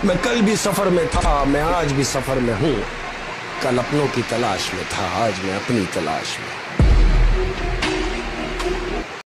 मैं कल भी सफर में था, मैं आज भी सफर में हूँ। कल अपनों की तलाश में था, आज मैं अपनी तलाश में।